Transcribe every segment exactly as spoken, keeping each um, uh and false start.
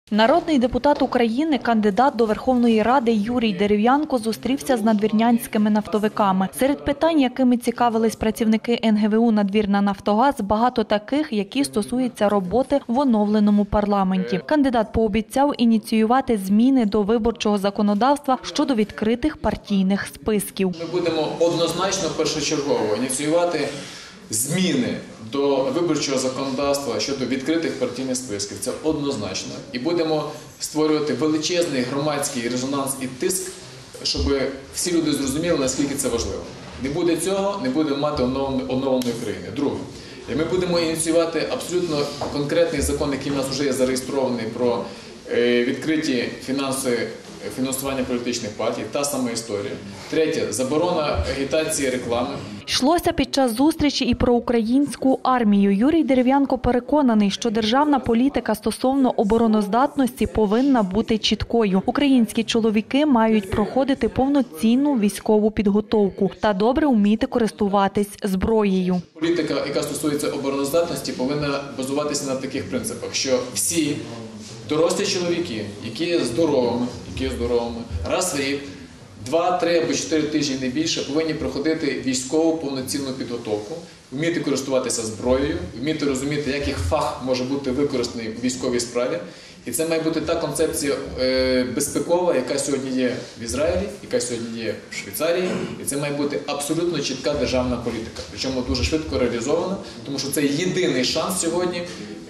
Народний депутат України, кандидат до Верховної Ради Юрій Дерев'янко зустрівся з надвірнянськими нафтовиками. Серед питань, якими цікавились працівники ен ге ве у «Надвірна Нафтогаз», багато таких, які стосуються роботи в оновленому парламенті. Кандидат пообіцяв ініціювати зміни до виборчого законодавства щодо відкритих партійних списків. Ми будемо однозначно першочергово ініціювати зміни до виборчого законодавства щодо відкритих партійних списків. Це однозначно. І будемо створювати величезний громадський резонанс і тиск, щоб всі люди зрозуміли, наскільки це важливо. Не буде цього, не будемо мати оновленої країни. Друге. Ми будемо ініціювати абсолютно конкретний закон, який в нас вже є зареєстрований, про відкриті фінанси, фінансування політичних партій, та сама історія. Третє – заборона агітації, реклами. Йшлося під час зустрічі і про українську армію. Юрій Дерев'янко переконаний, що державна політика стосовно обороноздатності повинна бути чіткою. Українські чоловіки мають проходити повноцінну військову підготовку та добре вміти користуватись зброєю. Політика, яка стосується обороноздатності, повинна базуватися на таких принципах, що всі дорослі чоловіки, які є здоровими, які є здоровими, раз в рік, два, три або чотири тижні, не більше, повинні проходити військову повноцінну підготовку, вміти користуватися зброєю, вміти розуміти, як їх фах може бути використаний у військовій справі. І це має бути та концепція безпекова, яка сьогодні є в Ізраїлі, яка сьогодні є в Швейцарії. І це має бути абсолютно чітка державна політика. Причому дуже швидко реалізована, тому що це єдиний шанс сьогодні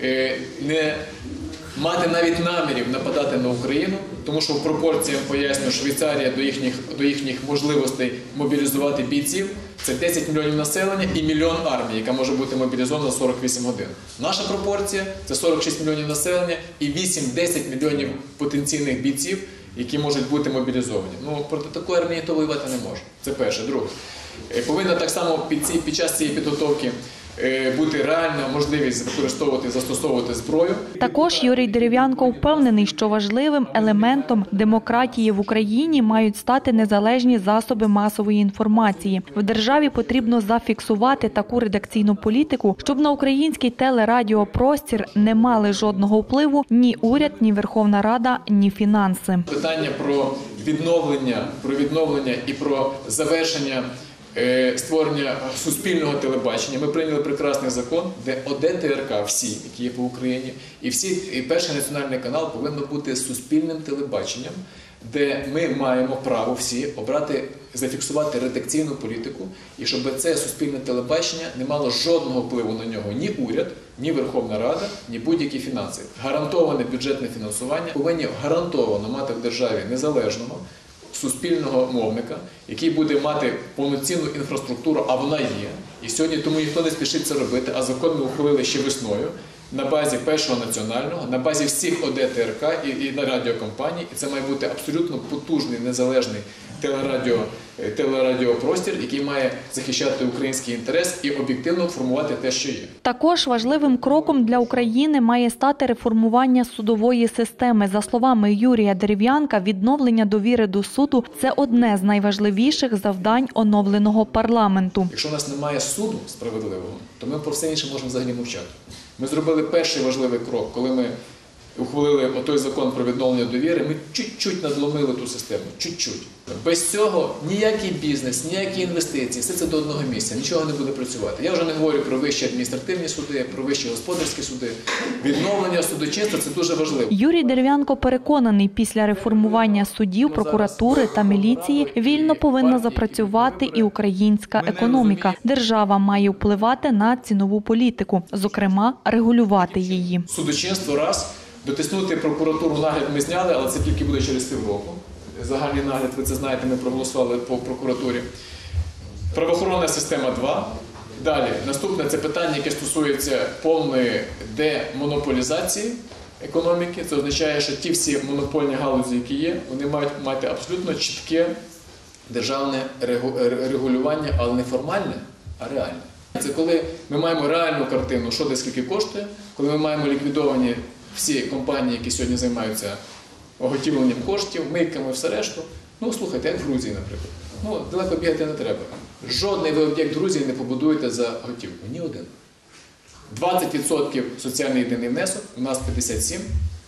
не мати навіть намірів нападати на Україну, тому що в пропорціях, пояснюю, Швейцарія до їхніх, до їхніх можливостей мобілізувати бійців – це десять мільйонів населення і мільйон армії, яка може бути мобілізована за сорок вісім годин. Наша пропорція – це сорок шість мільйонів населення і вісім-десять мільйонів потенційних бійців, які можуть бути мобілізовані. Ну, проти такої армії то воювати не може. Це перше. Друге. Повинна так само під, ці, під час цієї підготовки бути реальна можливість використовувати, застосовувати зброю. Також Юрій Дерев'янко впевнений, що важливим елементом демократії в Україні мають стати незалежні засоби масової інформації. В державі потрібно зафіксувати таку редакційну політику, щоб на український телерадіопростір не мали жодного впливу ні уряд, ні Верховна Рада, ні фінанси. Питання про відновлення, про відновлення і про завершення створення суспільного телебачення. Ми прийняли прекрасний закон, де о де те ер ка, всі, які є по Україні, і, всі, і перший національний канал повинен бути суспільним телебаченням, де ми маємо право всі обрати, зафіксувати редакційну політику, і щоб це суспільне телебачення не мало жодного впливу на нього ні уряд, ні Верховна Рада, ні будь-які фінанси. Гарантоване бюджетне фінансування повинні гарантовано мати в державі незалежного, суспільного мовника, який буде мати повноцінну інфраструктуру, а вона є. І сьогодні тому ніхто не спішить це робити, а закон ми ухвалили ще весною на базі першого національного, на базі всіх о де те ер ка і, і на радіокомпаній. І це має бути абсолютно потужний, незалежний телерадіо, телерадіопростір, який має захищати український інтерес і об'єктивно формувати те, що є. Також важливим кроком для України має стати реформування судової системи. За словами Юрія Дерев'янка, відновлення довіри до суду – це одне з найважливіших завдань оновленого парламенту. Якщо у нас немає суду справедливого, то ми про все інше можемо взагалі мовчати. Ми зробили перший важливий крок, коли ми ухвалили отой закон про відновлення довіри, ми чуть-чуть надломили ту систему, чуть-чуть. Без цього ніякий бізнес, ніякі інвестиції, все це до одного місця, нічого не буде працювати. Я вже не говорю про вищі адміністративні суди, про вищі господарські суди. Відновлення судочинства – це дуже важливо. Юрій Дерев'янко переконаний, після реформування судів, прокуратури та міліції вільно повинна запрацювати і українська економіка. Держава має впливати на цінову політику, зокрема, регулювати її. Судочинство – раз. Дотиснути прокуратуру нагляд ми зняли, але це тільки буде через півроку. Загальний нагляд, ви це знаєте, ми проголосували по прокуратурі. Правоохоронна система – два. Далі, наступне – це питання, яке стосується повної демонополізації економіки. Це означає, що ті всі монопольні галузі, які є, вони мають мати абсолютно чітке державне регулювання, але не формальне, а реальне. Це коли ми маємо реальну картину, що де скільки коштує, коли ми маємо ліквідовані всі компанії, які сьогодні займаються оготівленням коштів, мийками, все решту. Ну, слухайте, як в Грузії, наприклад. Ну, далеко бігати не треба. Жодний ви об'єкт Грузії не побудуєте за готівку. Ні один. двадцять відсотків соціальний єдиний внесок, у нас п'ятдесят сім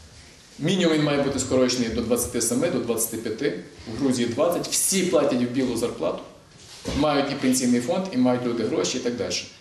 Мінімум він має бути скорочений до двадцяти семи, до двадцяти п'яти, в Грузії двадцять. Всі платять в білу зарплату, мають і пенсійний фонд, і мають люди гроші і так далі.